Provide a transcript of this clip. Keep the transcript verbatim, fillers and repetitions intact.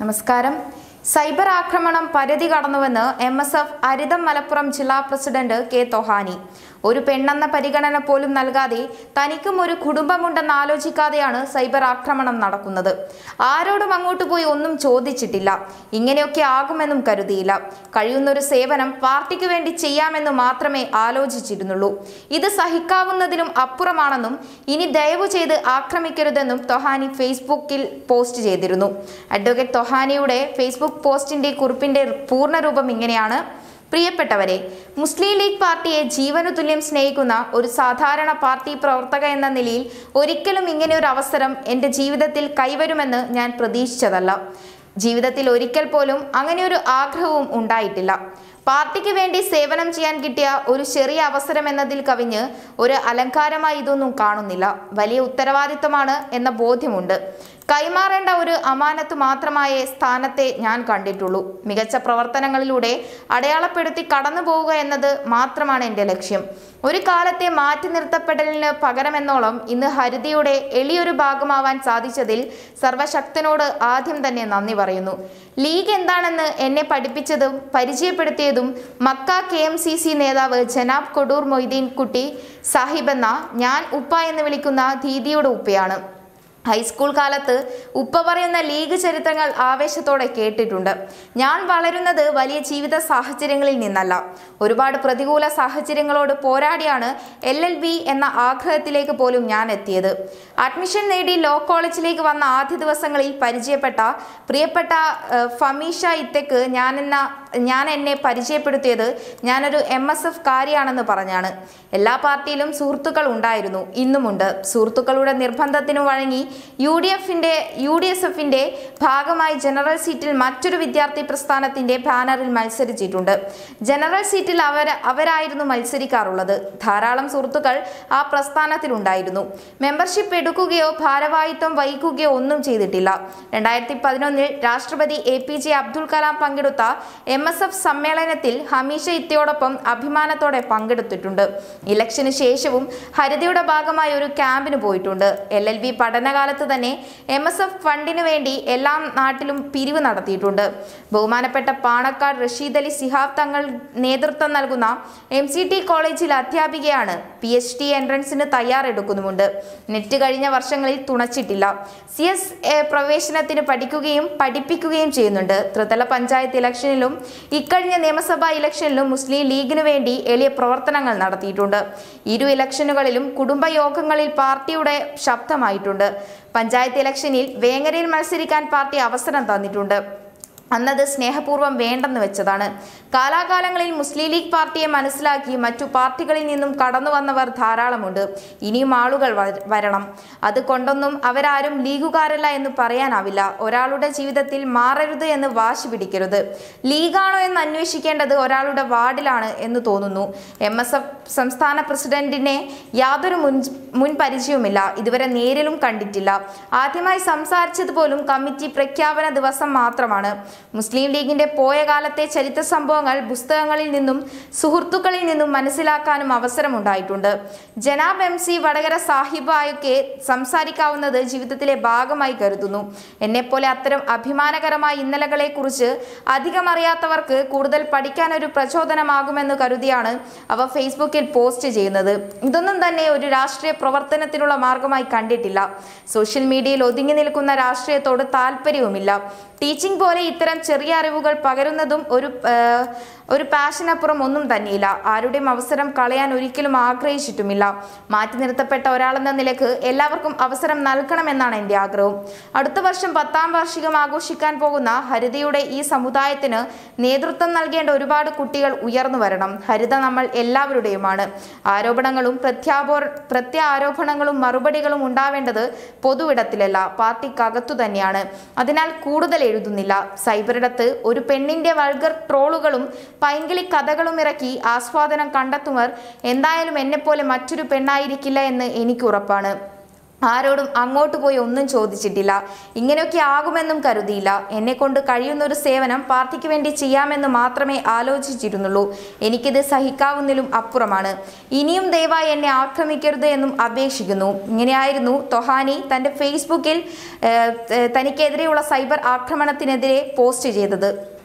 നമസ്കാരം. സൈബർ ആക്രമണം പരിധി കടന്നുവെന്ന് M S F Haritham Malappuram ജില്ലാ പ്രസിഡന്റ് കെ തോഹാനി. ഒരു പെണ്ണെന്ന പരിഗണന പോലും നൽകാതെ തനിക്കും ഒരു കുടുംബമുണ്ടെന്ന് ആലോചിക്കാതെയാണ് സൈബർ ആക്രമണം നടക്കുന്നത്. ആരോടും അങ്ങോട്ട് പോയി ഒന്നും ചോദിച്ചിട്ടില്ല. ഇങ്ങനെയൊക്കെ ആകുമെന്നും കരുതിയില്ല. കഴിയുന്നൊരു സേവനം പാർട്ടിക്ക് വേണ്ടി ചെയ്യാമെന്ന് മാത്രമേ ആലോചിച്ചിരുന്നുള്ളൂ. ഇത് സഹിക്കാവുന്നതിലും അപ്പുറമാണെന്നും ഇനി ദയവു ചെയ്ത് ആക്രമിക്കരുതെന്നും തോഹാനി ഫേസ്ബുക്കിൽ പോസ്റ്റ് ചെയ്തിരുന്നു. അഡ്വക്കേറ്റ് തോഹാനിയുടെ ഫേസ്ബുക്ക് പോസ്റ്റിന്റെ കുറിപ്പിന്റെ പൂർണ്ണരൂപം ഇങ്ങനെയാണ്: പ്രിയപ്പെട്ടവരെ, മുസ്ലിം ലീഗ് പാർട്ടിയെ ജീവനു തുല്യം സ്നേഹിക്കുന്ന ഒരു സാധാരണ പാർട്ടി പ്രവർത്തക എന്ന നിലയിൽ ഒരിക്കലും ഇങ്ങനെയൊരു അവസരം എൻ്റെ ജീവിതത്തിൽ കൈവരുമെന്ന് ഞാൻ പ്രതീക്ഷിച്ചതല്ല. ജീവിതത്തിൽ ഒരിക്കൽ പോലും അങ്ങനെയൊരു ആഗ്രഹവും ഉണ്ടായിട്ടില്ല. പാർട്ടിക്ക് വേണ്ടി സേവനം ചെയ്യാൻ കിട്ടിയ ഒരു ചെറിയ അവസരം എന്നതിൽ കവിഞ്ഞ് ഒരു അലങ്കാരമായി ഇതൊന്നും കാണുന്നില്ല. വലിയ ഉത്തരവാദിത്തമാണ് എന്ന ബോധ്യമുണ്ട്. കൈമാറേണ്ട ഒരു അമാനത്ത് മാത്രമായ സ്ഥാനത്തെ ഞാൻ കണ്ടിട്ടുള്ളൂ. മികച്ച പ്രവർത്തനങ്ങളിലൂടെ അടയാളപ്പെടുത്തി കടന്നു പോവുക എന്നത് മാത്രമാണ് എൻ്റെ ലക്ഷ്യം. ഒരു കാലത്തെ മാറ്റി നിർത്തപ്പെടലിന് പകരമെന്നോളം ഇന്ന് ഹരിതയുടെ എളിയൊരു ഭാഗമാവാൻ സാധിച്ചതിൽ സർവശക്തനോട് ആദ്യം തന്നെ നന്ദി പറയുന്നു. ലീഗ് എന്താണെന്ന് എന്നെ പഠിപ്പിച്ചതും പരിചയപ്പെടുത്തിയതും Makkah K M C C നേതാവ് ജനാബ് കൊടൂർ മൊയ്തീൻ കുട്ടി സാഹിബ് എന്ന ഞാൻ ഉപ്പ എന്ന് വിളിക്കുന്ന ദീദിയുടെ ഉപ്പയാണ്. ഹൈസ്കൂൾ കാലത്ത് ഉപ്പ പറയുന്ന ലീഗ് ചരിത്രങ്ങൾ ആവേശത്തോടെ കേട്ടിട്ടുണ്ട്. ഞാൻ വളരുന്നത് വലിയ ജീവിത സാഹചര്യങ്ങളിൽ നിന്നല്ല. ഒരുപാട് പ്രതികൂല സാഹചര്യങ്ങളോട് പോരാടിയാണ് എൽ എൽ ബി എന്ന ആഗ്രഹത്തിലേക്ക് പോലും ഞാൻ എത്തിയത്. അഡ്മിഷൻ നേടി ലോ കോളേജിലേക്ക് വന്ന ആദ്യ ദിവസങ്ങളിൽ പരിചയപ്പെട്ട പ്രിയപ്പെട്ട ഫമീഷ ഇത്തക്ക് ഞാൻ എന്ന ഞാൻ എന്നെ പരിചയപ്പെടുത്തിയത് ഞാനൊരു എം എസ് എഫ് കാരിയാണെന്ന് പറഞ്ഞാണ്. എല്ലാ പാർട്ടിയിലും സുഹൃത്തുക്കൾ ഉണ്ടായിരുന്നു, ഇന്നുമുണ്ട്. സുഹൃത്തുക്കളുടെ നിർബന്ധത്തിനു വഴങ്ങി യു ഡി എഫിന്റെ യു ഡി എസ് എഫിന്റെ ഭാഗമായി ജനറൽ സീറ്റിൽ മറ്റൊരു വിദ്യാർത്ഥി പ്രസ്ഥാനത്തിന്റെ ബാനറിൽ മത്സരിച്ചിട്ടുണ്ട്. ജനറൽ സീറ്റിൽ അവർ അവരായിരുന്നു മത്സരിക്കാറുള്ളത്. ധാരാളം സുഹൃത്തുക്കൾ ആ പ്രസ്ഥാനത്തിലുണ്ടായിരുന്നു. മെമ്പർഷിപ്പ് എടുക്കുകയോ ഭാരവാഹിത്വം വഹിക്കുകയോ ഒന്നും ചെയ്തിട്ടില്ല. രണ്ടായിരത്തി പതിനൊന്നിൽ രാഷ്ട്രപതി A P J Abdul Kalam പങ്കെടുത്ത എം എസ് എഫ് സമ്മേളനത്തിൽ ഹമീഷ ഇത്തയോടൊപ്പം അഭിമാനത്തോടെ പങ്കെടുത്തിട്ടുണ്ട്. ഇലക്ഷന് ശേഷവും ഹരിതയുടെ ഭാഗമായി ഒരു ക്യാമ്പിന് പോയിട്ടുണ്ട്. എൽ എൽ ബി പഠനകാലത്ത് തന്നെ എം എസ് എഫ് ഫണ്ടിന് വേണ്ടി എല്ലാ നാട്ടിലും പിരിവ് നടത്തിയിട്ടുണ്ട്. ബഹുമാനപ്പെട്ട പാണക്കാട് റഷീദ് അലി സിഹാബ് തങ്ങൾ നേതൃത്വം നൽകുന്ന എം സി ടി കോളേജിൽ അധ്യാപികയാണ്. പി എച്ച് ഡി എൻട്രൻസിന് തയ്യാറെടുക്കുന്നുമുണ്ട്. നെറ്റ് കഴിഞ്ഞ വർഷങ്ങളിൽ തുണച്ചിട്ടില്ല. സി എസ് പ്രവേശനത്തിന് പഠിക്കുകയും പഠിപ്പിക്കുകയും ചെയ്യുന്നുണ്ട്. ത്രിതല പഞ്ചായത്ത് ഇലക്ഷനിലും ഇക്കഴിഞ്ഞ നിയമസഭാ ഇലക്ഷനിലും മുസ്ലിം ലീഗിനു വേണ്ടി എളിയ പ്രവർത്തനങ്ങൾ നടത്തിയിട്ടുണ്ട്. ഇരു ഇലക്ഷനുകളിലും കുടുംബയോഗങ്ങളിൽ പാർട്ടിയുടെ ശബ്ദമായിട്ടുണ്ട്. പഞ്ചായത്ത് ഇലക്ഷനിൽ വേങ്ങരയിൽ മത്സരിക്കാൻ പാർട്ടി അവസരം തന്നിട്ടുണ്ട്. അന്നത് സ്നേഹപൂർവ്വം വേണ്ടെന്ന് വെച്ചതാണ്. കാലാകാലങ്ങളിൽ മുസ്ലിം ലീഗ് പാർട്ടിയെ മനസ്സിലാക്കി മറ്റു പാർട്ടികളിൽ നിന്നും കടന്നു വന്നവർ ധാരാളമുണ്ട്. ഇനിയും ആളുകൾ വരണം. അതുകൊണ്ടൊന്നും അവരാരും ലീഗുകാരല്ല എന്ന് പറയാനാവില്ല. ഒരാളുടെ ജീവിതത്തിൽ മാറരുത് എന്ന് വാശി പിടിക്കരുത്. ലീഗാണോ എന്ന് അന്വേഷിക്കേണ്ടത് ഒരാളുടെ വാർഡിലാണ് എന്ന് തോന്നുന്നു. എം എസ് എഫ് സംസ്ഥാന പ്രസിഡന്റിനെ യാതൊരു മുൻ മുൻ പരിചയവുമില്ല. ഇതുവരെ നേരിലും കണ്ടിട്ടില്ല. ആദ്യമായി സംസാരിച്ചത് പോലും കമ്മിറ്റി പ്രഖ്യാപന ദിവസം മാത്രമാണ്. മുസ്ലിം ലീഗിന്റെ പോയ കാലത്തെ ചരിത്ര സംഭവങ്ങൾ പുസ്തകങ്ങളിൽ നിന്നും സുഹൃത്തുക്കളിൽ നിന്നും മനസ്സിലാക്കാനും അവസരമുണ്ടായിട്ടുണ്ട്. ജനാബ് എം സി വടകര സാഹിബായൊക്കെ സംസാരിക്കാവുന്നത് ജീവിതത്തിലെ ഭാഗമായി കരുതുന്നു. എന്നെപ്പോലെ അത്തരം അഭിമാനകരമായ ഇന്നലകളെ കുറിച്ച് അധികം അറിയാത്തവർക്ക് കൂടുതൽ പഠിക്കാൻ ഒരു പ്രചോദനമാകുമെന്ന് കരുതിയാണ് അവ ഫേസ്ബുക്കിൽ പോസ്റ്റ് ചെയ്യുന്നത്. ഇതൊന്നും തന്നെ ഒരു രാഷ്ട്രീയ പ്രവർത്തനത്തിനുള്ള മാർഗമായി കണ്ടിട്ടില്ല. സോഷ്യൽ മീഡിയയിൽ ഒതുങ്ങി നിൽക്കുന്ന രാഷ്ട്രീയത്തോട് താല്പര്യവുമില്ല. ടീച്ചിങ് പോലെ ഇത്തരം ചെറിയ അറിവുകൾ പകരുന്നതും ഒരു ഒരു പാഷനപ്പുറം ഒന്നും തന്നെയില്ല. ആരുടെയും അവസരം കളയാൻ ഒരിക്കലും ആഗ്രഹിച്ചിട്ടുമില്ല. മാറ്റി നിർത്തപ്പെട്ട ഒരാളെന്ന നിലക്ക് എല്ലാവർക്കും അവസരം നൽകണമെന്നാണ് എൻ്റെ ആഗ്രഹം. അടുത്ത വർഷം പത്താം വാർഷികം ആഘോഷിക്കാൻ പോകുന്ന ഹരിതയുടെ ഈ സമുദായത്തിന് നേതൃത്വം നൽകേണ്ട ഒരുപാട് കുട്ടികൾ ഉയർന്നു വരണം. ഹരിത നമ്മൾ എല്ലാവരുടെയുമാണ്. ആരോപണങ്ങളും പ്രത്യാപോ പ്രത്യാരോപണങ്ങളും മറുപടികളും ഉണ്ടാവേണ്ടത് പൊതുവിടത്തിലല്ല, പാർട്ടിക്കകത്തു തന്നെയാണ്. അതിനാൽ കൂടുതൽ എഴുതുന്നില്ല. സൈബറിടത്ത് ഒരു പെണ്ണിന്റെ വൾഗർ ട്രോളുകളും പൈങ്കിളി കഥകളും ഇറക്കി ആസ്വാദനം കണ്ടെത്തുന്നവർ എന്തായാലും എന്നെപ്പോലെ മറ്റൊരു പെണ്ണായിരിക്കില്ല എന്ന് എനിക്ക് ഉറപ്പാണ്. ആരോടും അങ്ങോട്ട് പോയി ഒന്നും ചോദിച്ചിട്ടില്ല. ഇങ്ങനെയൊക്കെ ആകുമെന്നും കരുതിയില്ല. എന്നെ കൊണ്ട് കഴിയുന്നൊരു സേവനം പാർട്ടിക്ക് വേണ്ടി ചെയ്യാമെന്ന് മാത്രമേ ആലോചിച്ചിരുന്നുള്ളൂ. എനിക്കിത് സഹിക്കാവുന്നതിലും അപ്പുറമാണ്. ഇനിയും ദയവായി എന്നെ ആക്രമിക്കരുത് എന്നും അപേക്ഷിക്കുന്നു. ഇങ്ങനെയായിരുന്നു തൊഹാനി തൻ്റെ ഫേസ്ബുക്കിൽ തനിക്കെതിരെയുള്ള സൈബർ ആക്രമണത്തിനെതിരെ പോസ്റ്റ് ചെയ്തത്.